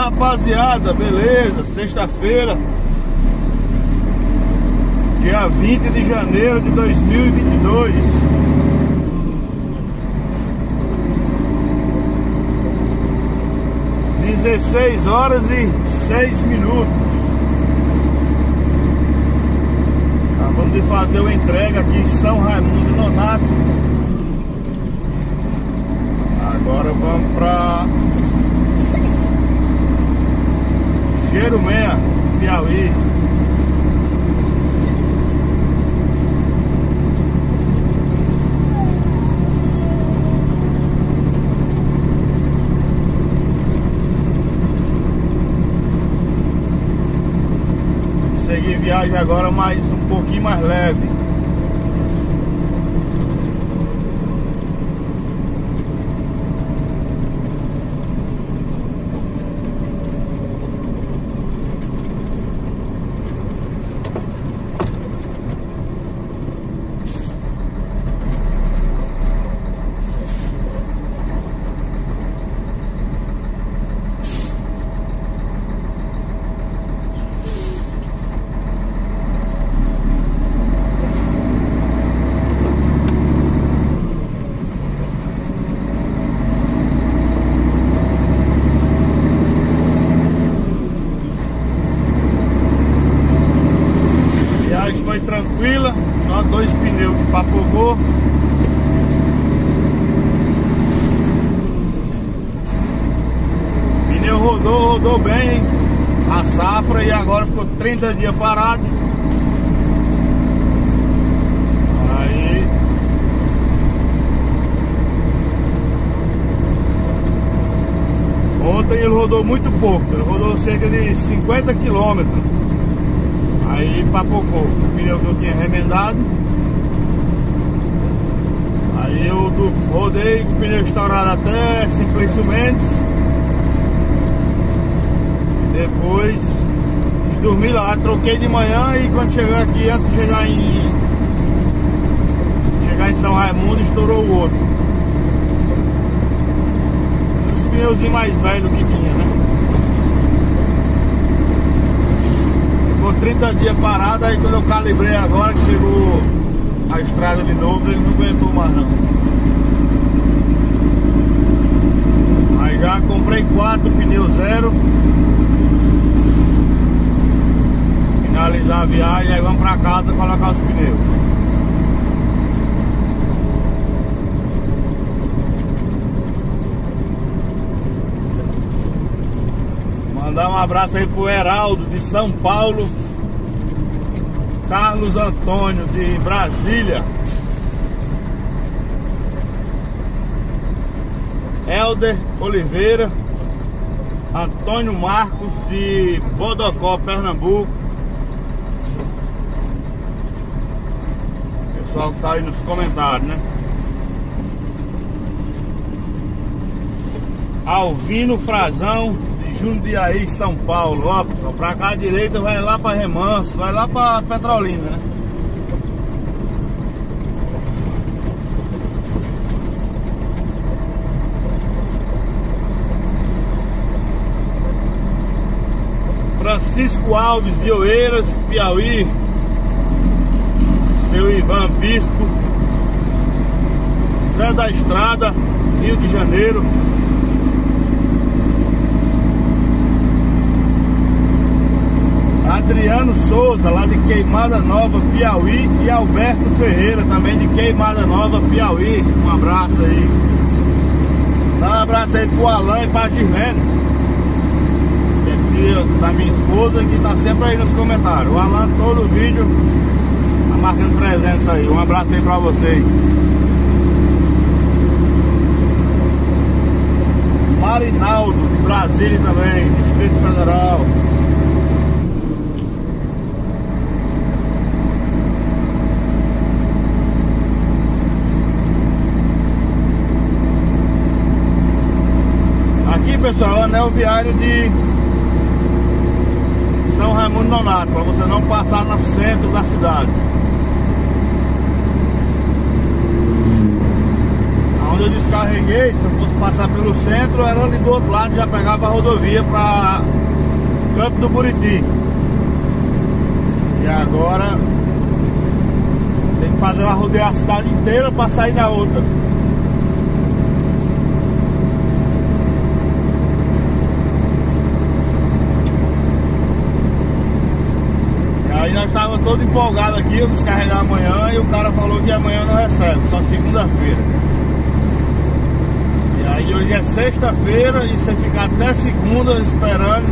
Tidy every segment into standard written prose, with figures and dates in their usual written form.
rapaziada, beleza? Sexta-feira, dia 20 de janeiro de 2022. Dezesseis horas e 6 minutos. Acabamos de fazer uma entrega aqui em São Raimundo Nonato. Agora vamos para Jerumé, Piauí. Seguir viagem agora mais um pouquinho mais leve. Foi tranquila, só 2 pneus que papocou. Pneu rodou bem a safra e agora ficou 30 dias parado. Aí ontem ele rodou muito pouco, ele rodou cerca de 50 quilômetros. Aí papocou o pneu que eu tinha remendado. Aí eu rodei com o pneu estourado até Simplício Mendes. Depois dormi lá, troquei de manhã e quando chegar aqui, antes de chegar em São Raimundo, estourou o outro. Os pneuzinhos mais velhos que tinha, né? 30 dias parado, aí quando eu calibrei agora, que chegou a estrada de novo, ele não aguentou mais não. Aí já comprei 4 pneus zero. Finalizar a viagem, aí vamos pra casa colocar os pneus. Mandar um abraço aí pro Heraldo de São Paulo, Carlos Antônio de Brasília, Helder Oliveira, Antônio Marcos de Bodocó, Pernambuco. Pessoal que tá aí nos comentários, né? Alvino Frazão Jundiaí, São Paulo. Ó, pessoal, pra cá à direita vai lá pra Remanso, vai lá pra Petrolina, né? Francisco Alves de Oeiras, Piauí. Seu Ivan Bispo, Zé da Estrada, Rio de Janeiro. Adriano Souza, lá de Queimada Nova, Piauí. E Alberto Ferreira, também de Queimada Nova, Piauí. Um abraço aí. Dá um abraço aí pro Alan e pra Girlene, que é filha da minha esposa, que tá sempre aí nos comentários. O Alan, todo vídeo, tá marcando presença aí. Um abraço aí pra vocês. Marinaldo, de Brasília também, Distrito Federal. Aqui, pessoal, anel viário de São Raimundo Nonato, para você não passar no centro da cidade. Onde eu descarreguei, se eu fosse fosse passar pelo centro, era ali do outro lado, já pegava a rodovia para Campo do Buriti. E agora tem que fazer uma rodear a cidade inteira para sair na outra. Aí nós estávamos todos empolgados aqui, eu descarregar amanhã, e o cara falou que amanhã não recebe, só segunda-feira. E aí hoje é sexta-feira e você fica até segunda esperando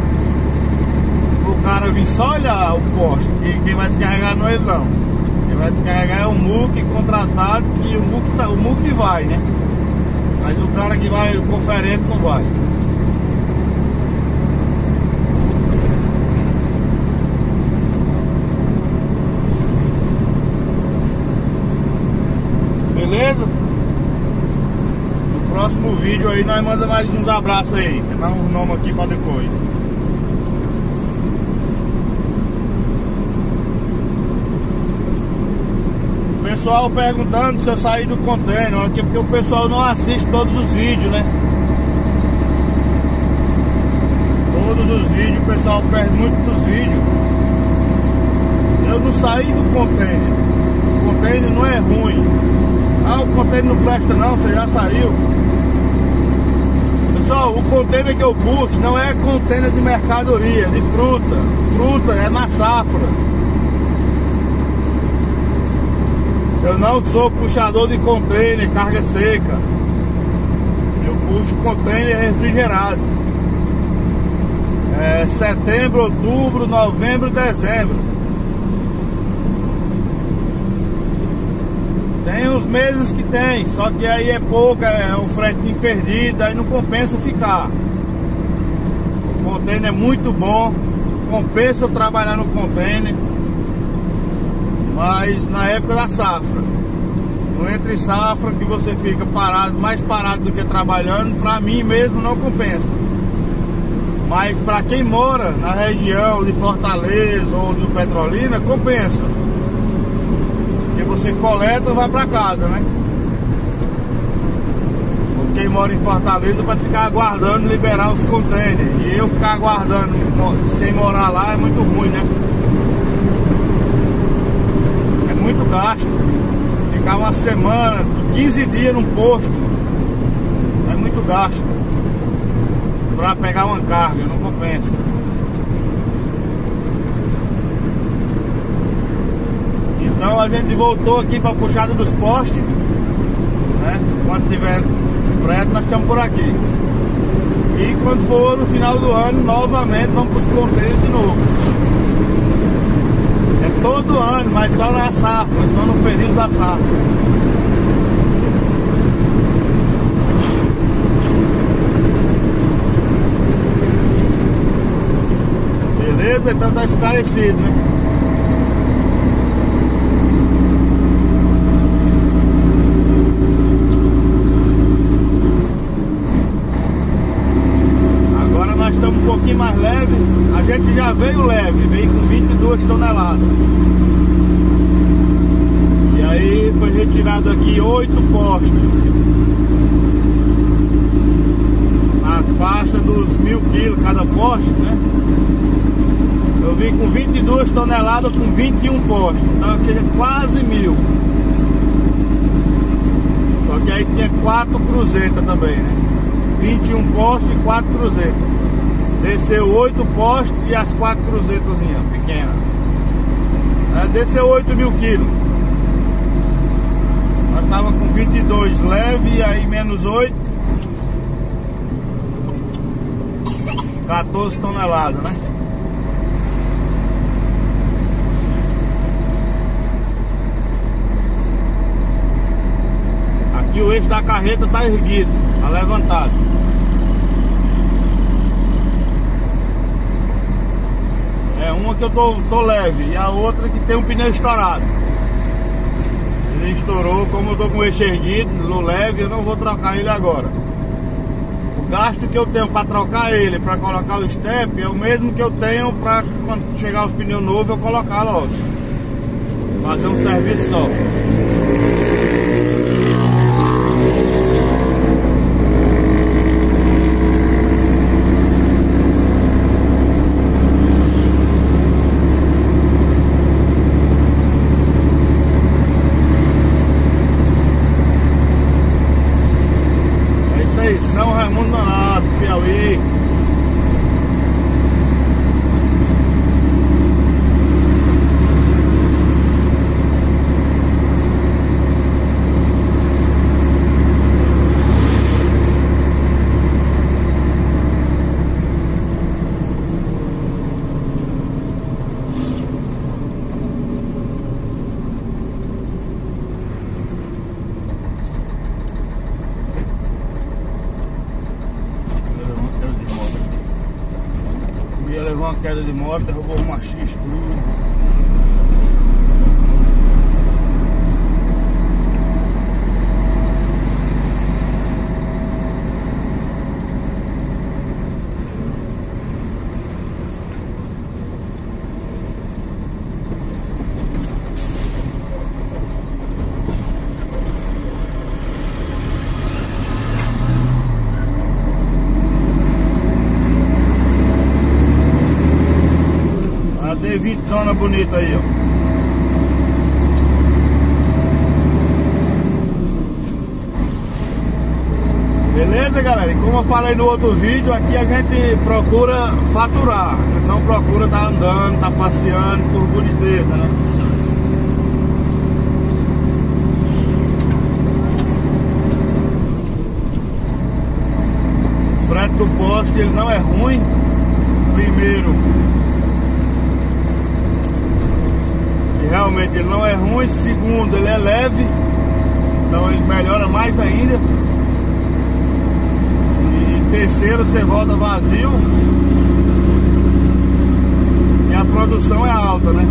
o cara vir só olhar o poste. E quem vai descarregar não é ele não. Quem vai descarregar é o MUC contratado, e o MUC vai, né? Mas o cara que vai, o conferente, não vai. Beleza? No próximo vídeo aí nós mandamos mais uns abraços aí. Tem mais um nome aqui pra depois. O pessoal perguntando se eu saí do container aqui, porque o pessoal não assiste todos os vídeos, né? Todos os vídeos, o pessoal perde muito dos vídeos. Eu não saí do container. O container não é ruim. Ah, o container não presta não, você já saiu. Pessoal, o container que eu puxo não é container de mercadoria, de fruta. Fruta é na safra. Eu não sou puxador de container, carga seca. Eu puxo container refrigerado. É setembro, outubro, novembro, dezembro. Tem uns meses que tem, só que aí é pouco, é um fretinho perdido, aí não compensa ficar. O container é muito bom, compensa eu trabalhar no container, mas na época da safra. No entre safra que você fica parado, mais parado do que trabalhando, pra mim mesmo não compensa. Mas pra quem mora na região de Fortaleza ou de Petrolina, compensa. Você coleta e vai pra casa, né? Quem mora em Fortaleza pode ficar aguardando liberar os containers. E eu ficar aguardando sem morar lá é muito ruim, né? É muito gasto. Ficar uma semana, 15 dias num posto é muito gasto pra pegar uma carga, não compensa. Então a gente voltou aqui para a puxada dos postes, né? Quando tiver frete nós estamos por aqui. E quando for no final do ano, novamente vamos para os containers de novo. É todo ano, mas só na safra, só no período da safra. Beleza? Então tá esclarecido, né? Estamos um pouquinho mais leve. A gente já veio leve, veio com 22 toneladas. E aí foi retirado aqui 8 postes na faixa dos 1000 quilos cada poste, né? Eu vim com 22 toneladas com 21 postes, então chega quase 1000. Só que aí tinha 4 cruzetas também, né? 21 postes e 4 cruzetas. Desceu 8 postes e as 4 cruzetazinhas pequenas. Desceu 8.000 quilos. Nós estávamos com 22 leve, e aí menos 8, 14 toneladas, né? Aqui o eixo da carreta está erguido, está levantado. É uma que eu tô leve e a outra que tem um pneu estourado. Ele estourou, como eu tô com o eixo erguido, no leve, eu não vou trocar ele agora. O gasto que eu tenho para trocar ele, para colocar o step, é o mesmo que eu tenho para quando chegar os pneus novos eu colocar logo. Fazer um serviço só. levou uma queda de moto, derrubou um machista, tudo. Zona bonita aí, ó. Beleza, galera? E como eu falei no outro vídeo, aqui a gente procura faturar. A gente não procura estar andando, estar passeando por boniteza, né? O frete do poste, ele não é ruim. Primeiro, realmente ele não é ruim. Segundo, ele é leve, então ele melhora mais ainda. E terceiro, você volta vazio e a produção é alta, né?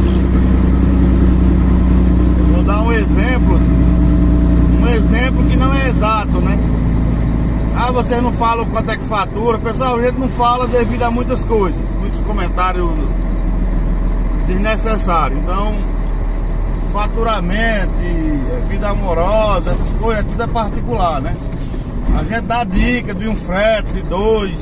Eu vou dar um exemplo que não é exato, né? Ah, vocês não falam quanto é que fatura. Pessoal, a gente não fala devido a muitas coisas, muitos comentários desnecessário. Então, faturamento, vida amorosa, essas coisas, tudo é particular, né? A gente dá dica de um frete, de dois.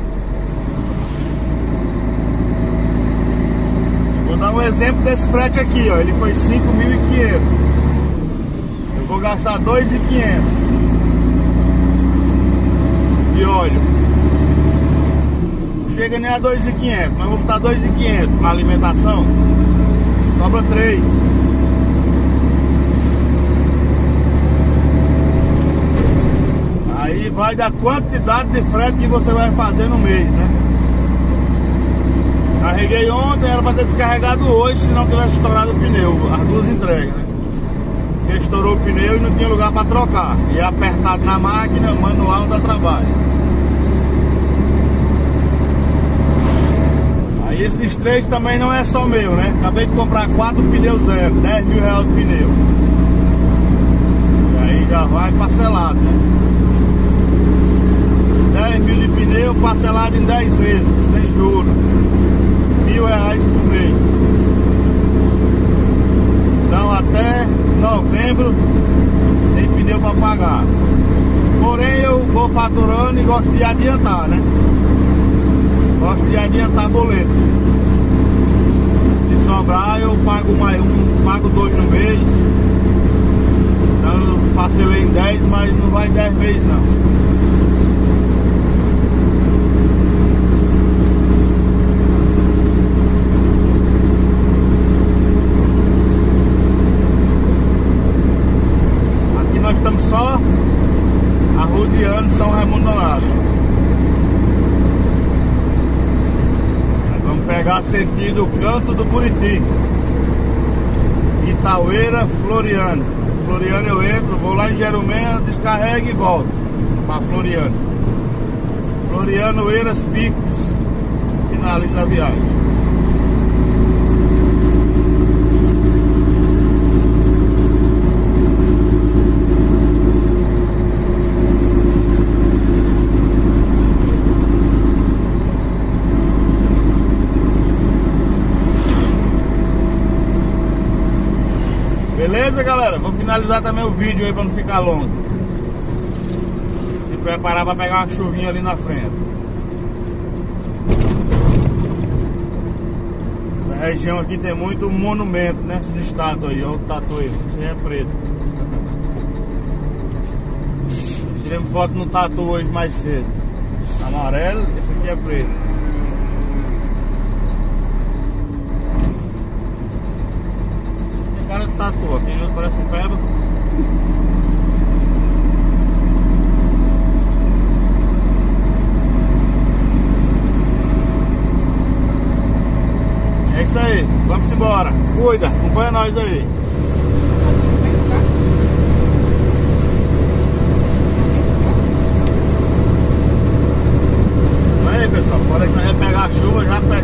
Vou dar um exemplo desse frete aqui, ó. Ele foi 5.500. Eu vou gastar 2.500 de óleo. Chega nem a 2.500, mas vou botar 2.500 na alimentação, sobra 3. Aí vai da quantidade de frete que você vai fazer no mês, né? Carreguei ontem, era para ter descarregado hoje se não tivesse estourado o pneu, as duas entregas, né? Porque estourou o pneu e não tinha lugar para trocar, e apertado na máquina, manual dá trabalho. E esses 3 também não é só meu, né? Acabei de comprar 4 pneus zero, 10 mil reais de pneu. E aí já vai parcelado, né? 10 mil de pneu parcelado em 10 vezes, sem juros. R$1.000 por mês. Então até novembro tem pneu para pagar. Porém eu vou faturando e gosto de adiantar, né? Gosto de adiantar boleto. Se sobrar eu pago mais um, pago 2 no mês. Então eu parcelei em 10, mas não vai 10 meses não. Aqui nós estamos só arrodeando São Raimundo Donato. Pegar sentido Canto do Buriti, Itaueira, Floriano. Floriano eu entro, vou lá em Jerumena, descarrego e volto para Floriano. Floriano, Eiras, Picos, finaliza a viagem. Beleza, galera? Vou finalizar também o vídeo aí pra não ficar longo. Se preparar pra pegar uma chuvinha ali na frente. Essa região aqui tem muito monumento, né? Esses estátuas aí, olha o tatu aí. Esse aí é preto. Tiramos foto no tatu hoje mais cedo. Amarelo, esse aqui é preto. Cara de tatu, aquele parece um peba. É isso aí, vamos embora. Cuida, acompanha nós aí. Aí pessoal, pode que nós vamos pegar a chuva, já pega.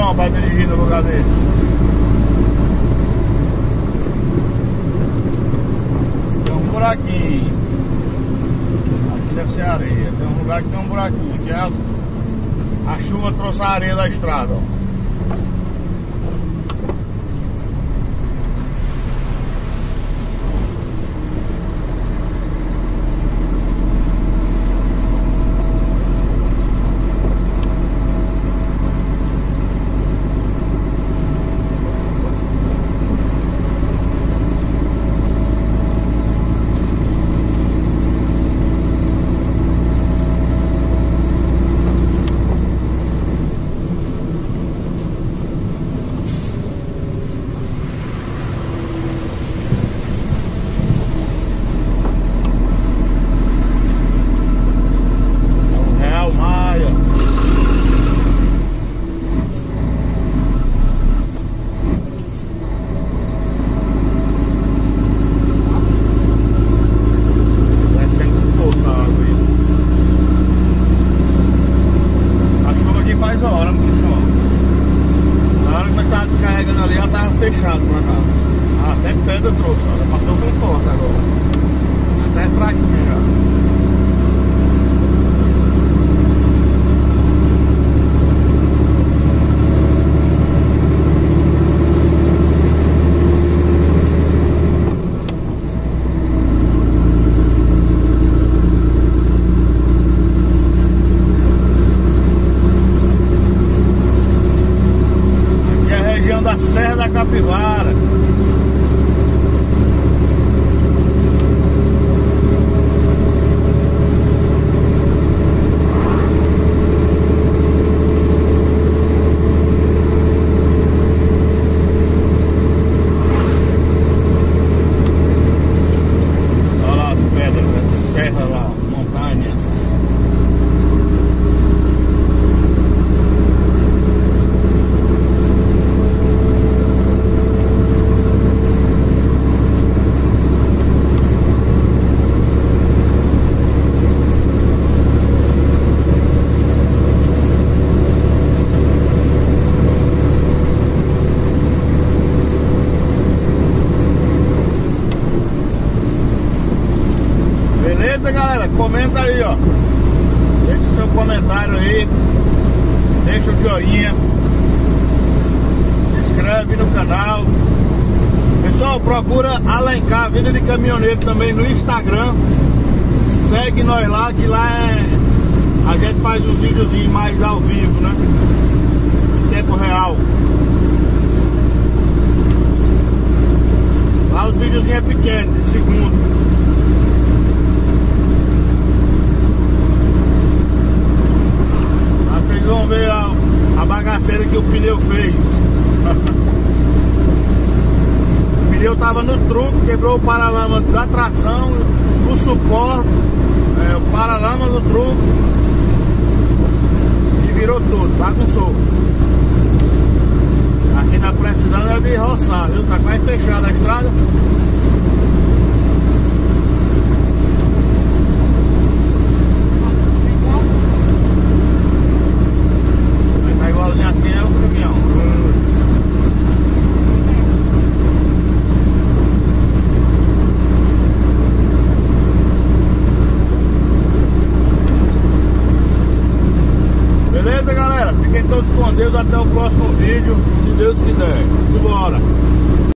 não pra dirigir no lugar deles. Tem um buraquinho. Aqui deve ser areia. Tem um lugar que tem um buraquinho. Aqui é a chuva trouxe a areia da estrada, ó. Descarregando ali, ela tava fechado pra cá. Até pedra trouxe, olha, passou bem forte agora. Até fraquinha já. Da Serra da Capivara. Olha lá as pedras, a serra lá, montanhas. Beleza, galera? Comenta aí, ó. Deixa o seu comentário aí. Deixa o joinha. Se inscreve no canal. Pessoal, procura Alencar Vida de Caminhoneiro também no Instagram. Segue nós lá, que lá a gente faz os videozinhos mais ao vivo, né? Em tempo real. Lá os videozinhos é pequeno, de segundo. Vocês vão ver a bagaceira que o pneu fez. O pneu tava no truque, quebrou o paralama da tração, o suporte, o paralama do truque e virou tudo, bagunçou. Aqui tá precisando de roçar, viu? Tá quase fechada a estrada. Igualzinho assim é o caminhão. Beleza, galera? Fiquem todos com Deus. Até o próximo vídeo, se Deus quiser. Simbora!